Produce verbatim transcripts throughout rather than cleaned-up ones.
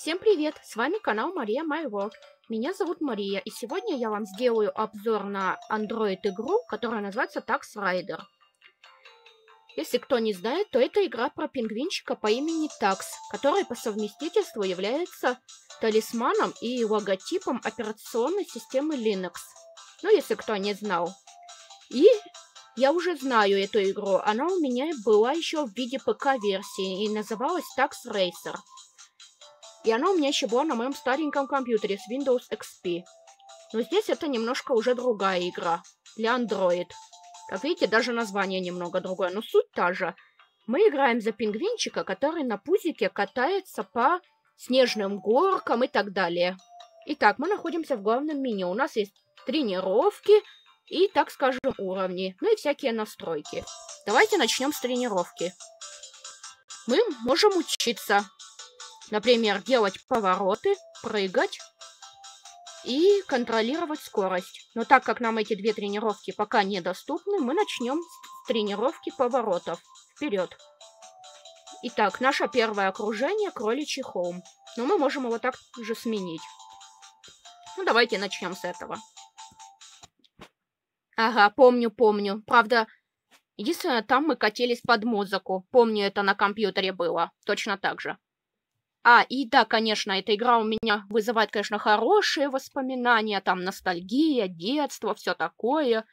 Всем привет! С вами канал Мария My World. Меня зовут Мария, и сегодня я вам сделаю обзор на Android игру, которая называется Tax Rider. Если кто не знает, то это игра про пингвинчика по имени Такс, который по совместительству является талисманом и логотипом операционной системы Linux. Ну, если кто не знал. И я уже знаю эту игру. Она у меня была еще в виде ПК-версии и называлась Tax Racer. И она у меня еще была на моем стареньком компьютере с Windows икс пи. Но здесь это немножко уже другая игра. Для Android. Как видите, даже название немного другое. Но суть та же. Мы играем за пингвинчика, который на пузике катается по снежным горкам и так далее. Итак, мы находимся в главном меню. У нас есть тренировки и, так скажем, уровни. Ну и всякие настройки. Давайте начнем с тренировки. Мы можем учиться. Например, делать повороты, прыгать и контролировать скорость. Но так как нам эти две тренировки пока недоступны, мы начнем с тренировки поворотов. Вперед. Итак, наше первое окружение — кроличий холм. Но мы можем его также сменить. Ну, давайте начнем с этого. Ага, помню, помню. Правда, единственное, там мы катились под музыку. Помню, это на компьютере было. Точно так же. А, и да, конечно, эта игра у меня вызывает, конечно, хорошие воспоминания, там ностальгия, детство, все такое.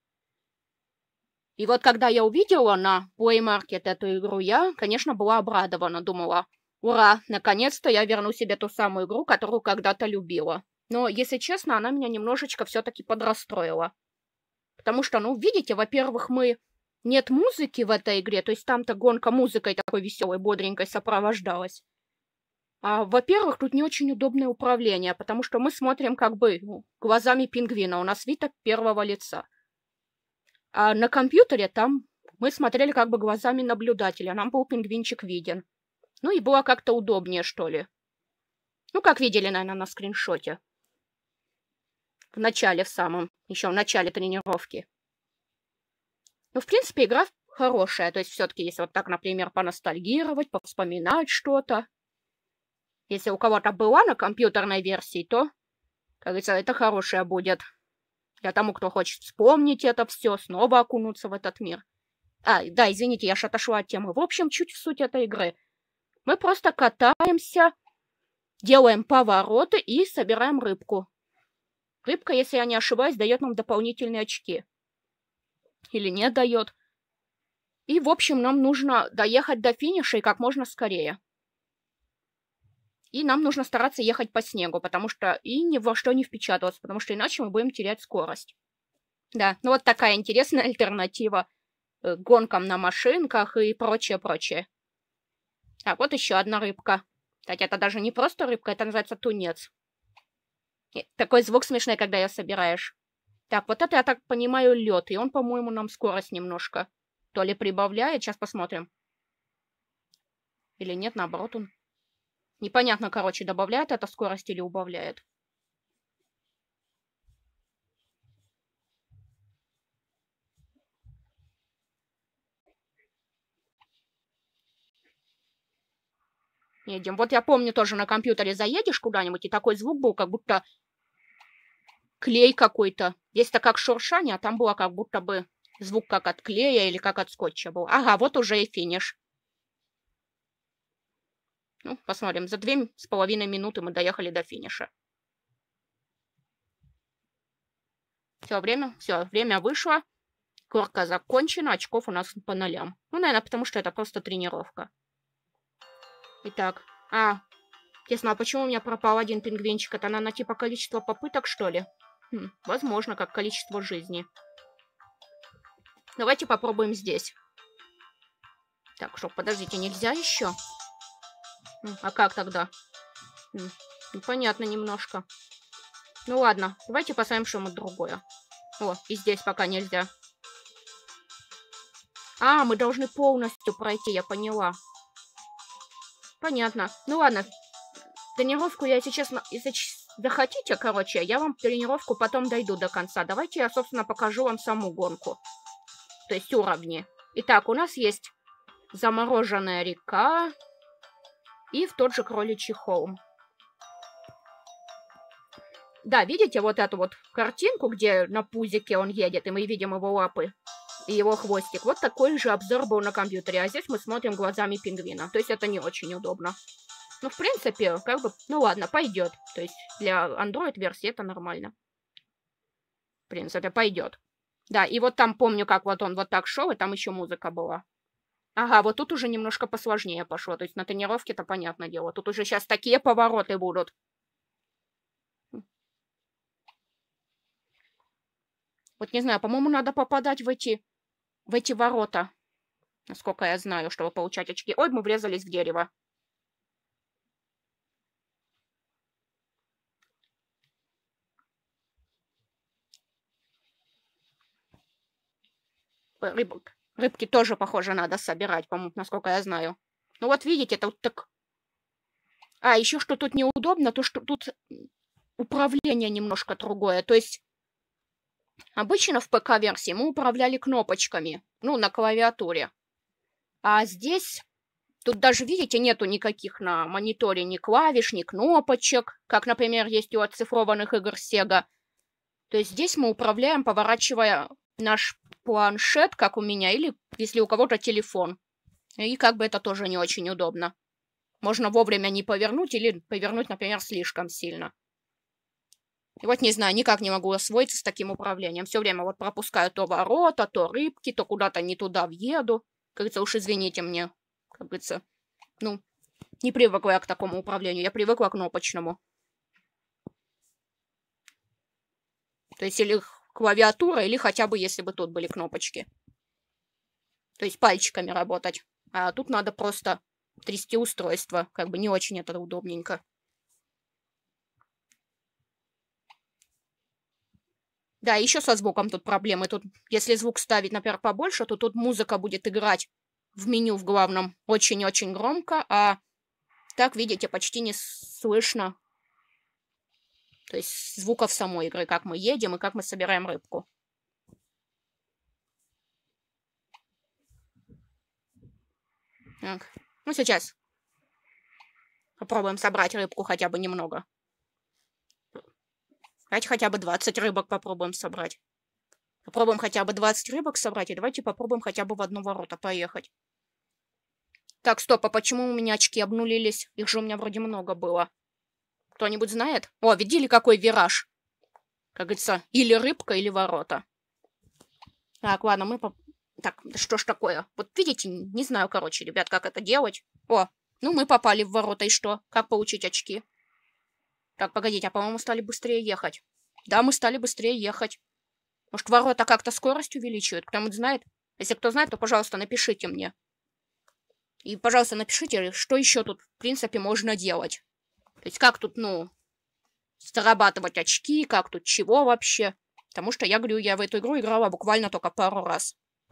И вот когда я увидела на Play Market эту игру, я, конечно, была обрадована, думала, ура, наконец-то я верну себе ту самую игру, которую когда-то любила. Но, если честно, она меня немножечко все-таки подрастроила. Потому что, ну, видите, во-первых, мы... Нет музыки в этой игре, то есть там-то гонка музыкой такой веселой, бодренькой сопровождалась. А, во-первых, тут не очень удобное управление, потому что мы смотрим как бы ну, глазами пингвина, у нас вид от первого лица. А на компьютере там мы смотрели как бы глазами наблюдателя, нам был пингвинчик виден. Ну и было как-то удобнее, что ли. Ну, как видели, наверное, на скриншоте. В начале, в самом, еще в начале тренировки. Ну, в принципе, игра хорошая, то есть все-таки, если вот так, например, поностальгировать, повспоминать что-то. Если у кого-то была на компьютерной версии, то, как говорится, это хорошее будет. Для тому, кто хочет вспомнить это все, снова окунуться в этот мир. А, да, извините, я ж отошла от темы. В общем, чуть в суть этой игры. Мы просто катаемся, делаем повороты и собираем рыбку. Рыбка, если я не ошибаюсь, дает нам дополнительные очки. Или не дает. И, в общем, нам нужно доехать до финиша и как можно скорее. И нам нужно стараться ехать по снегу, потому что и ни во что не впечатываться, потому что иначе мы будем терять скорость. Да, ну вот такая интересная альтернатива э, гонкам на машинках и прочее-прочее. Так, вот еще одна рыбка. Кстати, это даже не просто рыбка, это называется тунец. И такой звук смешной, когда ее собираешь. Так, вот это, я так понимаю, лед, и он, по-моему, нам скорость немножко то ли прибавляет, сейчас посмотрим. Или нет, наоборот он... Непонятно, короче, добавляет это скорость или убавляет. Едем. Вот я помню, тоже на компьютере заедешь куда-нибудь, и такой звук был, как будто клей какой-то. Здесь-то как шуршание, а там было как будто бы звук как от клея или как от скотча был. Ага, вот уже и финиш. Ну, посмотрим. За две с половиной минуты мы доехали до финиша. Все, время, все, время вышло. Горка закончена, очков у нас по нолям. Ну, наверное, потому что это просто тренировка. Итак, а, честно, а почему у меня пропал один пингвинчик? Это, наверное, типа количество попыток, что ли? Хм, возможно, как количество жизни. Давайте попробуем здесь. Так, что, подождите, нельзя еще? А как тогда? Непонятно немножко. Ну ладно, давайте посмотрим что-нибудь другое. О, и здесь пока нельзя. А, мы должны полностью пройти, я поняла. Понятно. Ну ладно. Тренировку я, если честно, если захотите, короче, я вам тренировку потом дойду до конца. Давайте я, собственно, покажу вам саму гонку. То есть уровни. Итак, у нас есть замороженная река. И в тот же кроличий холм. Да, видите вот эту вот картинку, где на пузике он едет, и мы видим его лапы и его хвостик. Вот такой же обзор был на компьютере, а здесь мы смотрим глазами пингвина. То есть это не очень удобно. Ну, в принципе, как бы, ну ладно, пойдет. То есть для Android-версии это нормально. В принципе, пойдет. Да, и вот там помню, как вот он вот так шел, и там еще музыка была. Ага, вот тут уже немножко посложнее пошло. То есть на тренировке-то понятное дело. Тут уже сейчас такие повороты будут. Вот не знаю, по-моему, надо попадать в эти, в эти ворота. Насколько я знаю, чтобы получать очки. Ой, мы врезались в дерево. Рыбок. Рыбки тоже, похоже, надо собирать, по-моему, насколько я знаю. Ну вот видите, это вот так... А, еще что тут неудобно, то что тут управление немножко другое. То есть обычно в ПК-версии мы управляли кнопочками, ну, на клавиатуре. А здесь, тут даже, видите, нету никаких на мониторе ни клавиш, ни кнопочек, как, например, есть у оцифрованных игр Sega. То есть здесь мы управляем, поворачивая наш планшет, как у меня, или если у кого-то телефон. И как бы это тоже не очень удобно. Можно вовремя не повернуть или повернуть, например, слишком сильно. И вот не знаю, никак не могу освоиться с таким управлением. Все время вот пропускаю то ворота, то рыбки, то куда-то не туда въеду. Как говорится, уж извините мне, как говорится, ну, не привыкла я к такому управлению, я привыкла к кнопочному. То есть или клавиатура, или хотя бы если бы тут были кнопочки. То есть пальчиками работать. А тут надо просто трясти устройство. Как бы не очень это удобненько. Да, еще со звуком тут проблемы. Тут, если звук ставить, например, побольше, то тут музыка будет играть в меню в главном очень-очень громко, а так, видите, почти не слышно. То есть звуков самой игры, как мы едем и как мы собираем рыбку. Так, ну сейчас попробуем собрать рыбку хотя бы немного. Давайте хотя бы двадцать рыбок попробуем собрать. Попробуем хотя бы двадцать рыбок собрать, и давайте попробуем хотя бы в одно ворота поехать. Так, стоп, а почему у меня очки обнулились? Их же у меня вроде много было. Кто-нибудь знает? О, видели, какой вираж? Как говорится, или рыбка, или ворота. Так, ладно, мы... По... Так, что ж такое? Вот видите, не знаю, короче, ребят, как это делать. О, ну мы попали в ворота, и что? Как получить очки? Так, погодите, а по-моему стали быстрее ехать. Да, мы стали быстрее ехать. Может, ворота как-то скорость увеличивают? Кто-нибудь знает? Если кто знает, то, пожалуйста, напишите мне. И, пожалуйста, напишите, что еще тут, в принципе, можно делать. То есть, как тут, ну, зарабатывать очки, как тут чего вообще. Потому что, я говорю, я в эту игру играла буквально только пару раз.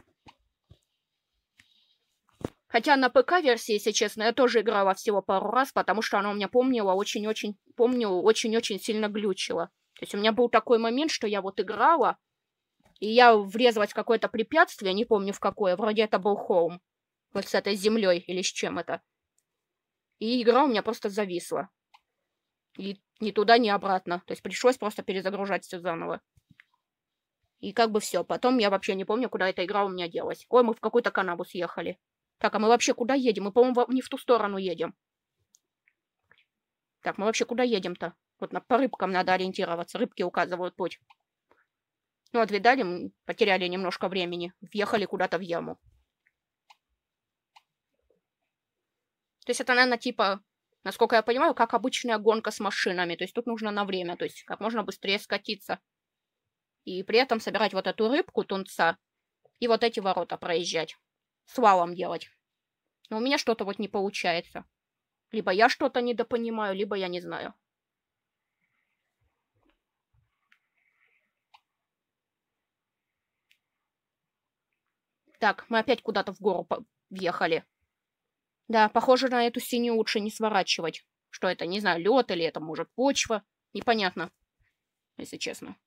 Хотя на ПК-версии, если честно, я тоже играла всего пару раз, потому что она у меня помнила очень-очень, помню, очень-очень сильно глючила. То есть у меня был такой момент, что я вот играла, и я врезалась в какое-то препятствие, не помню в какое, вроде это был Home. Вот с этой землей или с чем это. И игра у меня просто зависла. И ни туда, ни обратно. То есть пришлось просто перезагружать все заново. И как бы все. Потом я вообще не помню, куда эта игра у меня делась. Ой, мы в какую-то канаву съехали. Так, а мы вообще куда едем? Мы, по-моему, не в ту сторону едем. Так, мы вообще куда едем-то? Вот на, по рыбкам надо ориентироваться. Рыбки указывают путь. Ну вот, видали, мы потеряли немножко времени. Въехали куда-то в яму. То есть это, наверное, типа, насколько я понимаю, как обычная гонка с машинами. То есть тут нужно на время. То есть как можно быстрее скатиться. И при этом собирать вот эту рыбку, тунца. И вот эти ворота проезжать. Слалом делать. Но у меня что-то вот не получается. Либо я что-то недопонимаю, либо я не знаю. Так, мы опять куда-то в гору въехали. Да, похоже, на эту синюю лучше не сворачивать. Что это, не знаю, лед или это, может, почва. Непонятно, если честно.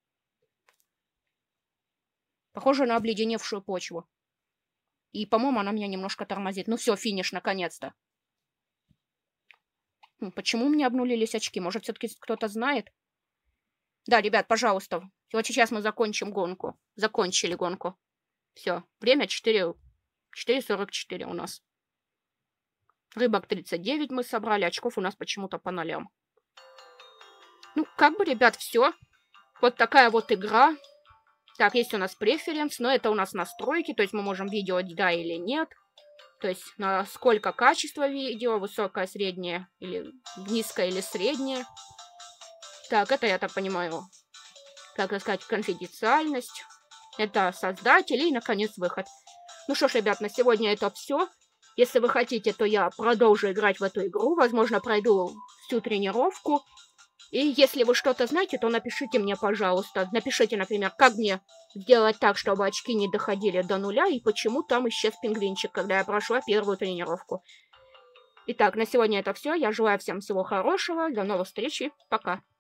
Похоже на обледеневшую почву. И, по-моему, она меня немножко тормозит. Ну все, финиш, наконец-то. Почему у меня обнулились очки? Может, все-таки кто-то знает? Да, ребят, пожалуйста. Вот сейчас мы закончим гонку. Закончили гонку. Все. Время четыре сорок четыре у нас. Рыбок тридцать девять мы собрали. Очков у нас почему-то по нолям. Ну, как бы, ребят, все. Вот такая вот игра. Так, есть у нас преференс, но это у нас настройки. То есть мы можем видео да или нет. То есть насколько качество видео. Высокое, среднее или низкое или среднее. Так, это, я так понимаю, как сказать, конфиденциальность. Это создатель и, наконец, выход. Ну что ж, ребят, на сегодня это все. Если вы хотите, то я продолжу играть в эту игру. Возможно, пройду всю тренировку. И если вы что-то знаете, то напишите мне, пожалуйста. Напишите, например, как мне сделать так, чтобы очки не доходили до нуля, и почему там исчез пингвинчик, когда я прошла первую тренировку. Итак, на сегодня это все. Я желаю всем всего хорошего. До новых встреч и пока.